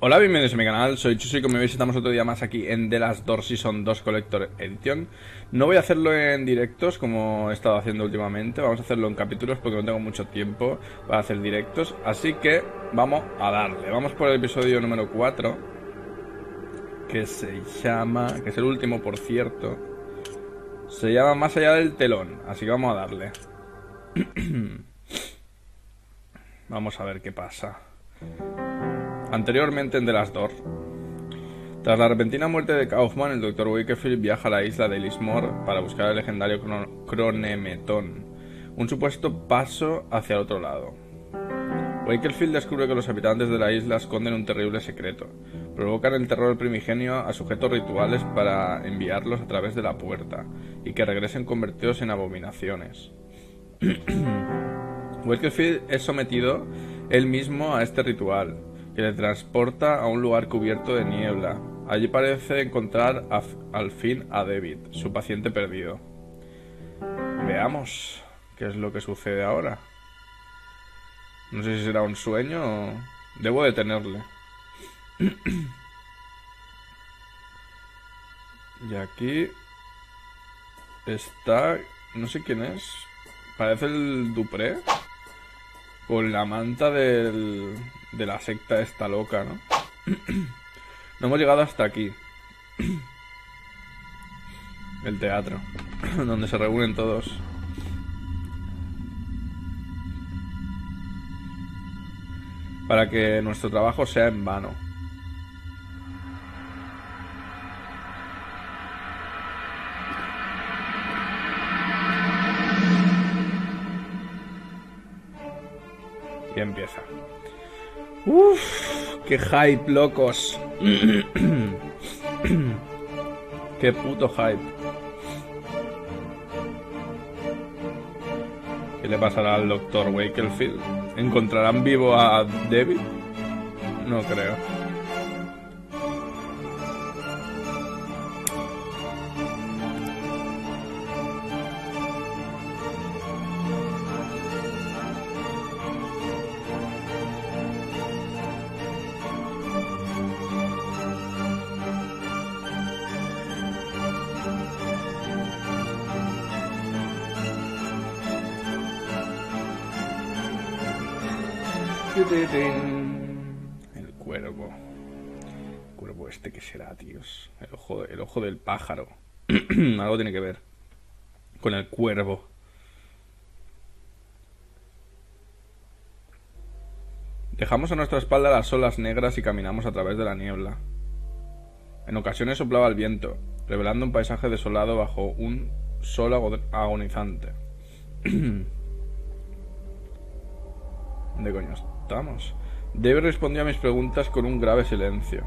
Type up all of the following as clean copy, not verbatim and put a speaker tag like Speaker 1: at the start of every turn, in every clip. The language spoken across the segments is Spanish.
Speaker 1: Hola, bienvenidos a mi canal, soy Chuso y como veis estamos otro día más aquí en The Last Door Season 2 Collector Edition. No voy a hacerlo en directos como he estado haciendo últimamente, vamos a hacerlo en capítulos porque no tengo mucho tiempo para hacer directos. Así que vamos a darle, vamos por el episodio número 4, que se llama, que es el último por cierto, se llama Más allá del telón, así que vamos a darle. Vamos a ver qué pasa. Anteriormente en The Last Door. Tras la repentina muerte de Kaufman, el Dr. Wakefield viaja a la isla de Lismore para buscar el legendario Cronemetón, un supuesto paso hacia el otro lado. Wakefield descubre que los habitantes de la isla esconden un terrible secreto. Provocan el terror primigenio a sujetos rituales para enviarlos a través de la puerta y que regresen convertidos en abominaciones. Wakefield es sometido él mismo a este ritual, que le transporta a un lugar cubierto de niebla. Allí parece encontrar al fin a David, su paciente perdido. Veamos qué es lo que sucede ahora. No sé si será un sueño o... Debo detenerle. Y aquí está... No sé quién es. Parece el Dupré. Con la manta de la secta esta loca, ¿no? No hemos llegado hasta aquí. El teatro. Donde se reúnen todos. Para que nuestro trabajo sea en vano. Y empieza. Uff, qué hype, locos. Qué puto hype. ¿Qué le pasará al Dr. Wakefield? ¿Encontrarán vivo a David? No creo. El cuervo. El cuervo este, ¿qué será, tíos? El ojo del pájaro. Algo tiene que ver con el cuervo. Dejamos a nuestra espalda las olas negras y caminamos a través de la niebla. En ocasiones soplaba el viento, revelando un paisaje desolado bajo un sol agonizante. ¿Dónde coño estamos? David respondió a mis preguntas con un grave silencio.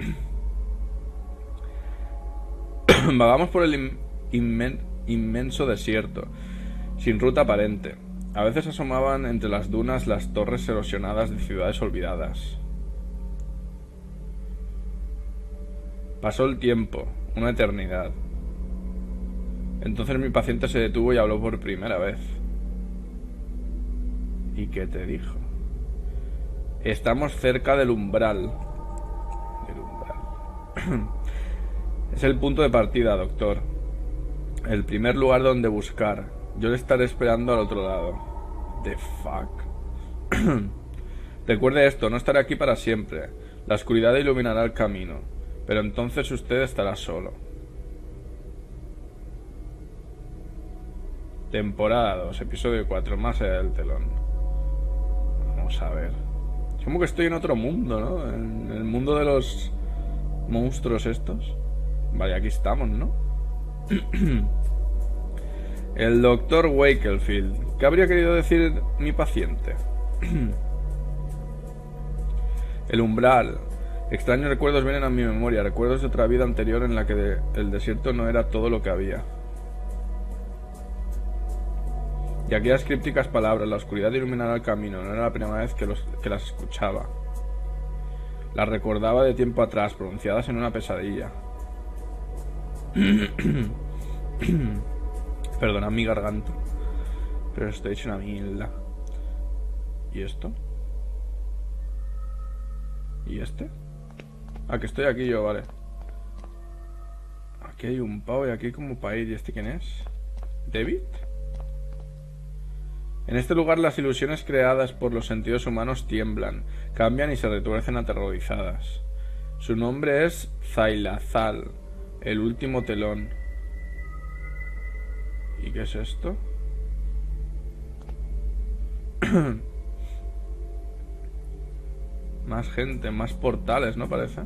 Speaker 1: Vagamos por el inmenso desierto, sin ruta aparente. A veces asomaban entre las dunas las torres erosionadas de ciudades olvidadas. Pasó el tiempo, una eternidad. Entonces mi paciente se detuvo y habló por primera vez. ¿Y qué te dijo? Estamos cerca del umbral. Del umbral. Es el punto de partida, doctor. El primer lugar donde buscar. Yo le estaré esperando al otro lado. The fuck. Recuerde esto, no estaré aquí para siempre. La oscuridad iluminará el camino. Pero entonces usted estará solo. Temporada 2, episodio 4, más allá del telón. Vamos a ver. Es como que estoy en otro mundo, ¿no? En el mundo de los monstruos estos. Vale, aquí estamos, ¿no? El Dr. Wakefield. ¿Qué habría querido decir mi paciente? El umbral. Extraños recuerdos vienen a mi memoria. Recuerdos de otra vida anterior en la que el desierto no era todo lo que había. Y aquellas crípticas palabras, la oscuridad iluminará el camino, no era la primera vez que las escuchaba. Las recordaba de tiempo atrás, pronunciadas en una pesadilla. Perdona mi garganta, pero estoy hecho una mierda. ¿Y esto? ¿Y este? Ah, que estoy aquí yo, vale. Aquí hay un pavo y aquí como para ir. ¿Y este quién es? ¿David? En este lugar las ilusiones creadas por los sentidos humanos tiemblan, cambian y se retuercen aterrorizadas. Su nombre es Zailazal, el último telón. ¿Y qué es esto? Más gente, más portales, ¿no parece?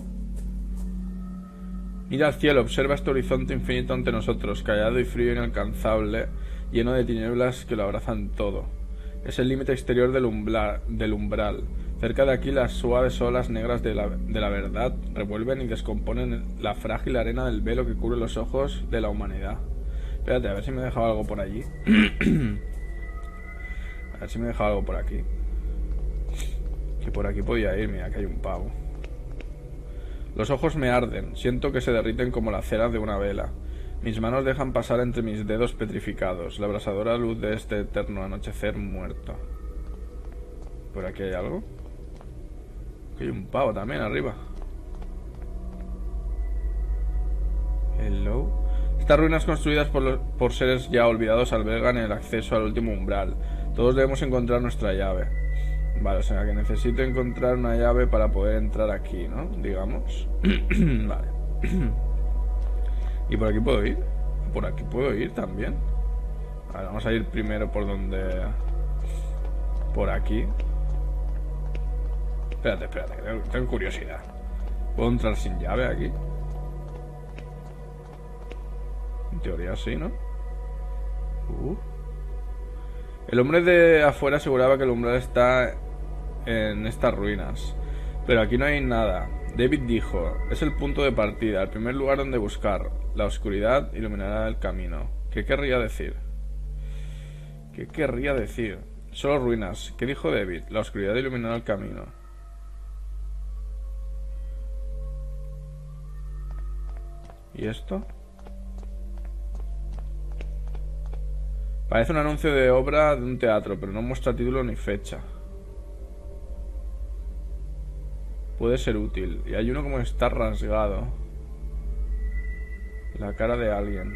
Speaker 1: Mira al cielo, observa este horizonte infinito ante nosotros, callado y frío e inalcanzable, lleno de tinieblas que lo abrazan todo. Es el límite exterior del umbral. Cerca de aquí las suaves olas negras de la verdad revuelven y descomponen la frágil arena del velo que cubre los ojos de la humanidad. Espérate, a ver si me he dejado algo por allí. A ver si me he dejado algo por aquí. Que por aquí podía ir, mira que hay un pavo. Los ojos me arden, siento que se derriten como la cera de una vela. Mis manos dejan pasar entre mis dedos petrificados la abrasadora luz de este eterno anochecer muerto. ¿Por aquí hay algo? Aquí hay un pavo también arriba. Hello. Estas ruinas construidas por seres ya olvidados albergan el acceso al último umbral. Todos debemos encontrar nuestra llave. Vale, o sea que necesito encontrar una llave para poder entrar aquí, ¿no? Digamos. Vale. ¿Y por aquí puedo ir? Por aquí puedo ir también. Vale, vamos a ir primero por donde... Por aquí. Espérate, tengo curiosidad. ¿Puedo entrar sin llave aquí? En teoría sí, ¿no? El hombre de afuera aseguraba que el umbral está en estas ruinas, pero aquí no hay nada. David dijo, es el punto de partida, el primer lugar donde buscar. La oscuridad iluminará el camino. ¿Qué querría decir? ¿Qué querría decir? Solo ruinas. ¿Qué dijo David? La oscuridad iluminará el camino. ¿Y esto? Parece un anuncio de obra de un teatro, pero no muestra título ni fecha. Puede ser útil. Y hay uno como está rasgado. La cara de alguien.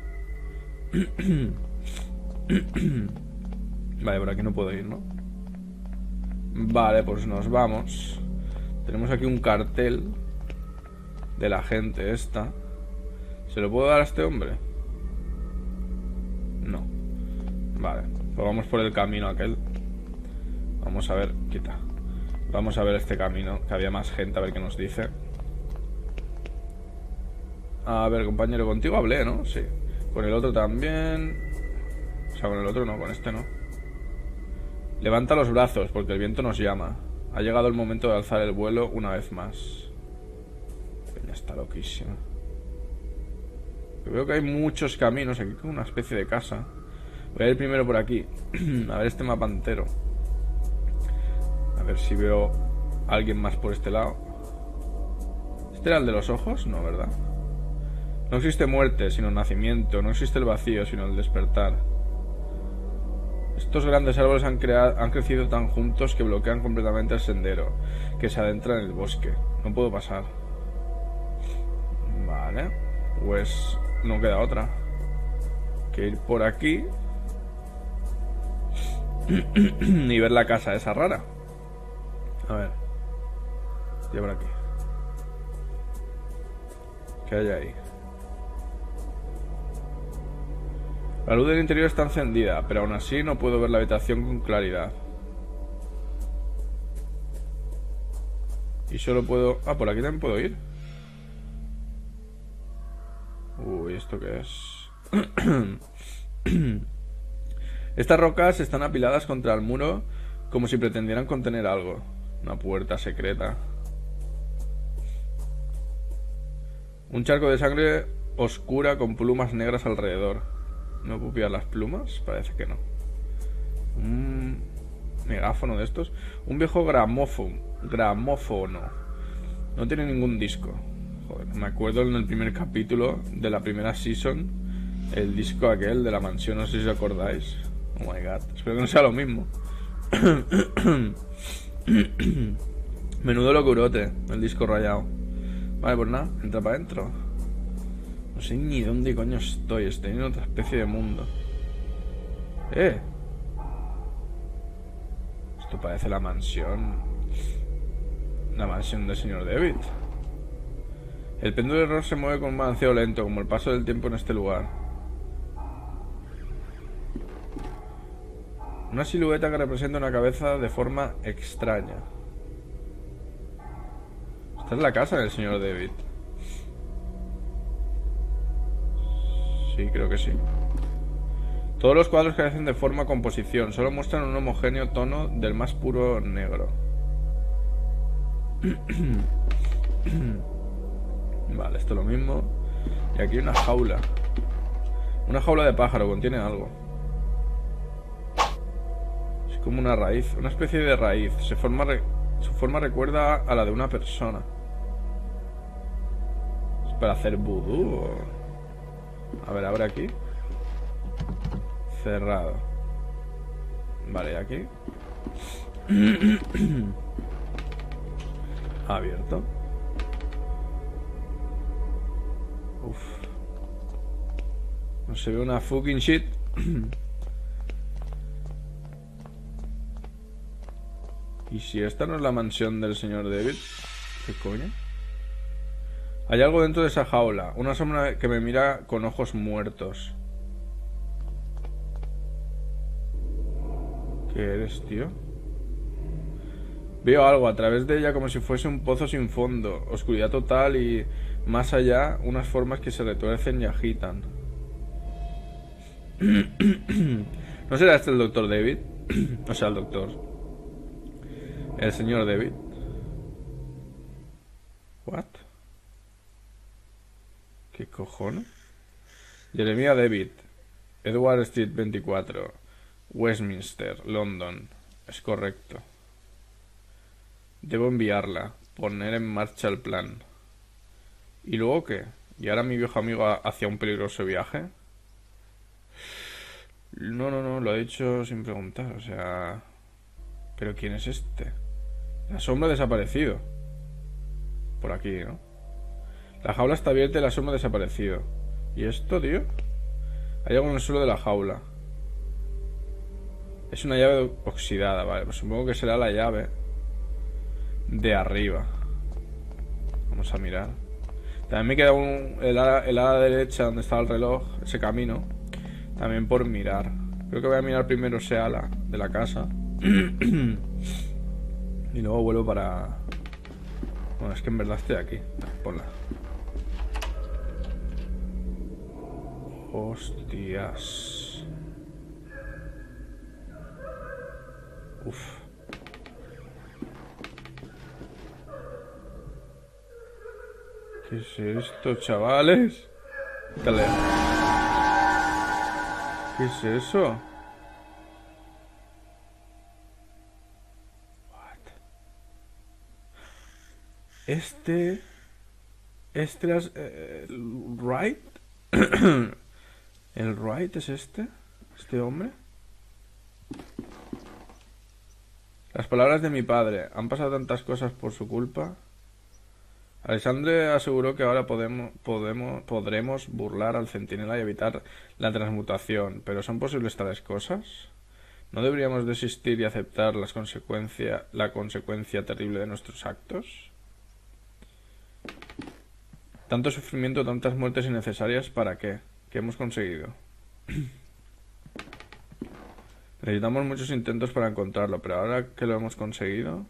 Speaker 1: Vale, por aquí no puedo ir, ¿no? Vale, pues nos vamos. Tenemos aquí un cartel de la gente esta. ¿Se lo puedo dar a este hombre? No. Vale, pues vamos por el camino aquel. Vamos a ver, quita. Vamos a ver este camino, que había más gente, a ver qué nos dice. A ver, compañero, contigo hablé, ¿no? Sí. Con el otro también. O sea, con el otro no, con este no. Levanta los brazos, porque el viento nos llama. Ha llegado el momento de alzar el vuelo una vez más. Peña está loquísima. Yo veo que hay muchos caminos, aquí como una especie de casa. Voy a ir primero por aquí. A ver este mapa entero. A ver si veo a alguien más por este lado. ¿Este era el de los ojos? No, ¿verdad? No existe muerte, sino nacimiento. No existe el vacío, sino el despertar. Estos grandes árboles han crecido tan juntos que bloquean completamente el sendero, que se adentra en el bosque. No puedo pasar. Vale. Pues no queda otra que ir por aquí y ver la casa esa rara. A ver. Y por aquí. ¿Qué hay ahí? La luz del interior está encendida, pero aún así no puedo ver la habitación con claridad. Y solo puedo... Ah, por aquí también puedo ir. Uy, ¿esto qué es? Estas rocas están apiladas contra el muro como si pretendieran contener algo. Una puerta secreta. Un charco de sangre oscura con plumas negras alrededor. ¿No puedo pillar las plumas? Parece que no. Un megáfono de estos. Un viejo gramófono. No tiene ningún disco. Joder, me acuerdo en el primer capítulo de la primera season, el disco aquel de la mansión, no sé si os acordáis. Oh my god, espero que no sea lo mismo. Menudo locurote, el disco rayado. Vale, pues nada, entra para adentro. No sé ni dónde coño estoy. Estoy en otra especie de mundo. Esto parece la mansión. La mansión del señor David. El péndulo del reloj se mueve con un balanceo lento, como el paso del tiempo en este lugar. Una silueta que representa una cabeza de forma extraña. Esta es la casa del señor David. Sí, creo que sí. Todos los cuadros carecen de forma composición, solo muestran un homogéneo tono del más puro negro. Vale, esto es lo mismo. Y aquí hay una jaula. Una jaula de pájaro, contiene algo. Es como una raíz, una especie de raíz. Su forma recuerda a la de una persona. ¿Es para hacer vudú o...? A ver, abre aquí. Cerrado. Vale, aquí. Abierto. Uf. No se ve una fucking shit. ¿Y si esta no es la mansión del señor David? ¿Qué coño? Hay algo dentro de esa jaula. Una sombra que me mira con ojos muertos. ¿Qué eres, tío? Veo algo a través de ella como si fuese un pozo sin fondo. Oscuridad total y más allá unas formas que se retuercen y agitan. ¿No será este el doctor David? O sea, el doctor. El señor David. ¿What? ¿Qué cojones? Jeremiah David. Edward Street 24. Westminster, London. Es correcto. Debo enviarla. Poner en marcha el plan. ¿Y luego qué? ¿Y ahora mi viejo amigo hacia un peligroso viaje? No, lo he dicho sin preguntar, o sea... ¿Pero quién es este? La sombra ha desaparecido. Por aquí, ¿no? La jaula está abierta y la sombra ha desaparecido. ¿Y esto, tío? Hay algo en el suelo de la jaula. Es una llave oxidada, vale. Pues supongo que será la llave de arriba. Vamos a mirar. También me queda el ala derecha donde estaba el reloj, ese camino. También por mirar. Creo que voy a mirar primero ese ala de la casa. Y luego vuelvo para... Bueno, es que en verdad estoy aquí. Ponla. Hostias. Uf. ¿Qué es esto, chavales? Dale. ¿Qué es eso? What? Este es el Wright. ¿El Wright es este hombre? Las palabras de mi padre. Han pasado tantas cosas por su culpa. Alexandre aseguró que ahora podremos burlar al centinela y evitar la transmutación. ¿Pero son posibles tales cosas? ¿No deberíamos desistir y aceptar la consecuencia terrible de nuestros actos? Tanto sufrimiento, tantas muertes innecesarias, ¿para qué? ¿Qué hemos conseguido? Necesitamos muchos intentos para encontrarlo, pero ahora que lo hemos conseguido...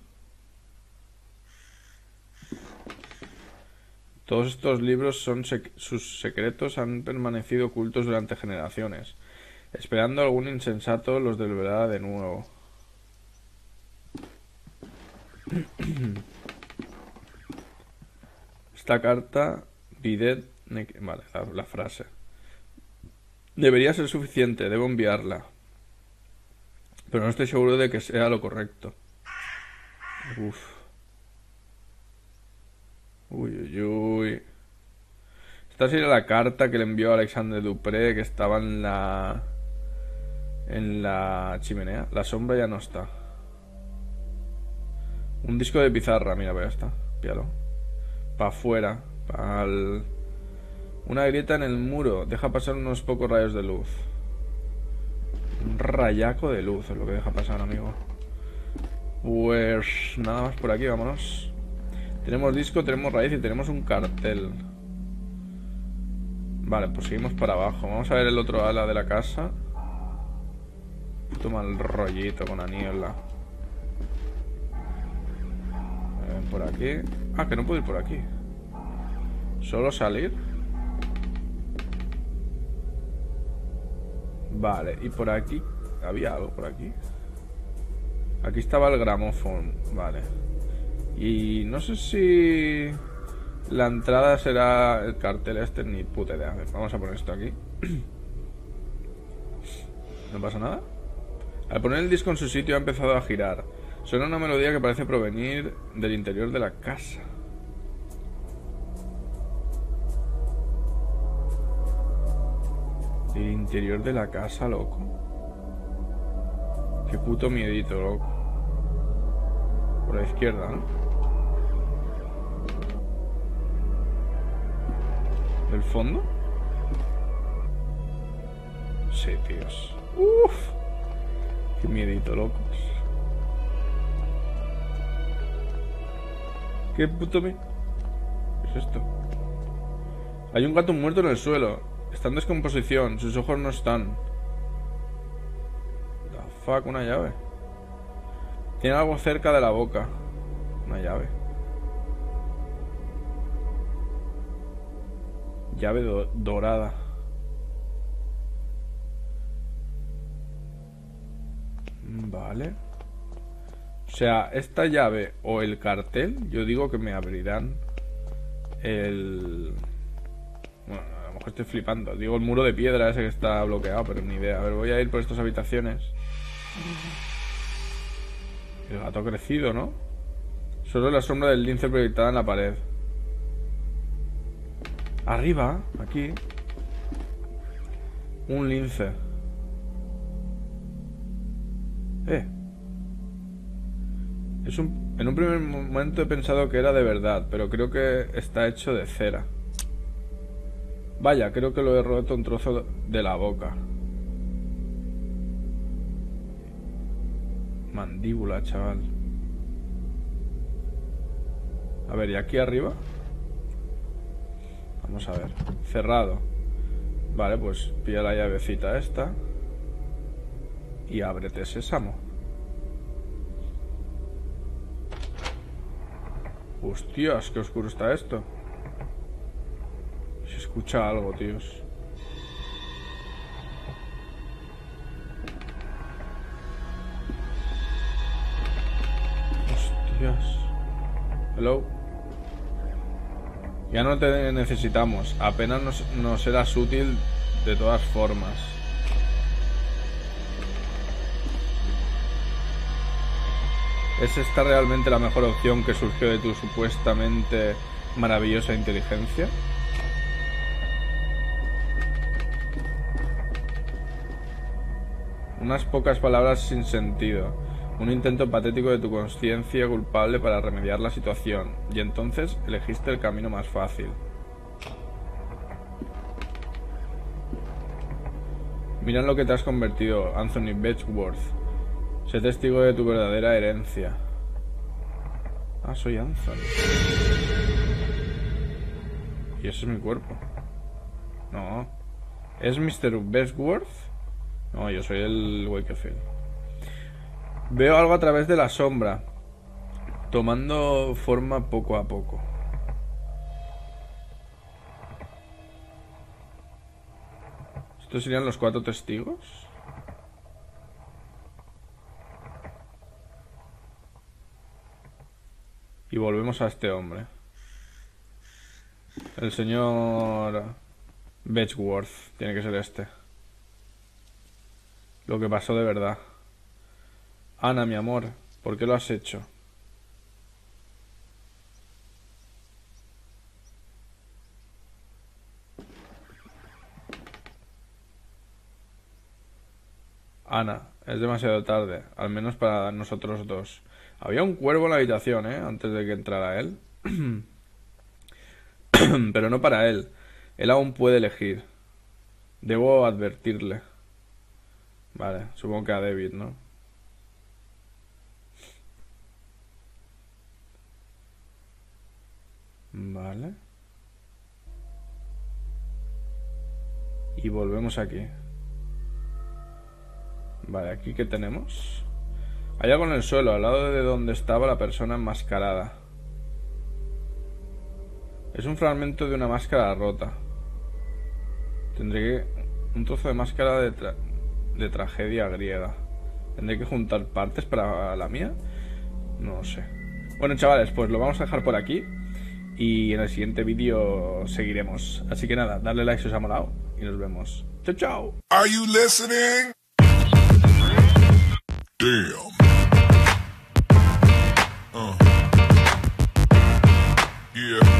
Speaker 1: Todos estos libros sus secretos han permanecido ocultos durante generaciones. Esperando algún insensato los desvelara de nuevo. Esta carta... Vale, la frase. Debería ser suficiente, debo enviarla. Pero no estoy seguro de que sea lo correcto. Uff. Uy. Esta sería la carta que le envió Alexandre Dupré, que estaba en la chimenea. La sombra ya no está. Un disco de pizarra, mira, pues ya está. Píalo. Para afuera. Una grieta en el muro. Deja pasar unos pocos rayos de luz. Un rayaco de luz es lo que deja pasar, amigo. Pues nada más por aquí, vámonos. Tenemos disco, tenemos raíz y tenemos un cartel. Vale, pues seguimos para abajo. Vamos a ver el otro ala de la casa. Puto mal rollito con la niebla. Por aquí. Ah, que no puedo ir por aquí. ¿Solo salir? Vale, y por aquí. ¿Había algo por aquí? Aquí estaba el gramófono. Vale. Y no sé si la entrada será el cartel este, ni puta idea. A ver, vamos a poner esto aquí. ¿No pasa nada? Al poner el disco en su sitio ha empezado a girar. Suena una melodía que parece provenir del interior de la casa. Del interior de la casa, loco. Qué puto miedito, loco. Por la izquierda, ¿no? ¿Del fondo? Sí, tíos. Uff. Qué miedito, locos. Qué puto ¿Qué es esto? Hay un gato muerto en el suelo. Está en descomposición. Sus ojos no están. The fuck, una llave. Tiene algo cerca de la boca. Una llave. Llave dorada. Vale. O sea, esta llave o el cartel, yo digo que me abrirán el... Bueno, a lo mejor estoy flipando. Digo el muro de piedra ese que está bloqueado, pero ni idea. A ver, voy a ir por estas habitaciones. El gato ha crecido, ¿no? Solo la sombra del lince proyectada en la pared. Arriba, aquí. Un lince. En un primer momento he pensado que era de verdad, pero creo que está hecho de cera. Vaya, creo que lo he roto un trozo de la boca. Mandíbula, chaval. A ver, ¿y aquí arriba? Vamos a ver. Cerrado. Vale, pues pilla la llavecita esta. Y ábrete, sésamo. Hostias, qué oscuro está esto. Se escucha algo, tíos. Hostias. Hello. Ya no te necesitamos. Apenas nos serás útil de todas formas. ¿Es esta realmente la mejor opción que surgió de tu supuestamente maravillosa inteligencia? Unas pocas palabras sin sentido. Un intento patético de tu conciencia culpable para remediar la situación. Y entonces elegiste el camino más fácil. Mira en lo que te has convertido, Anthony Betchworth. Sé testigo de tu verdadera herencia. Ah, soy Anthony. Y ese es mi cuerpo. No. ¿Es Mr. Betchworth? No, yo soy el Wakefield. Veo algo a través de la sombra, tomando forma poco a poco. ¿Estos serían los 4 testigos? Y volvemos a este hombre. El señor Betchworth. Tiene que ser este. Lo que pasó de verdad. Ana, mi amor, ¿por qué lo has hecho? Ana, es demasiado tarde, al menos para nosotros dos. Había un cuervo en la habitación, antes de que entrara él. Pero no para él. Él aún puede elegir. Debo advertirle. Vale, supongo que a David, ¿no? Vale. Y volvemos aquí. Vale, ¿aquí qué tenemos? Hay algo en el suelo, al lado de donde estaba la persona enmascarada. Es un fragmento de una máscara rota. Tendré que... Un trozo de máscara de tragedia griega. ¿Tendré que juntar partes para la mía? No lo sé. Bueno, chavales, pues lo vamos a dejar por aquí. Y en el siguiente vídeo seguiremos. Así que nada, darle like si os ha molado. Y nos vemos. ¡Chao, chao!
Speaker 2: Are you listening? Damn. Yeah.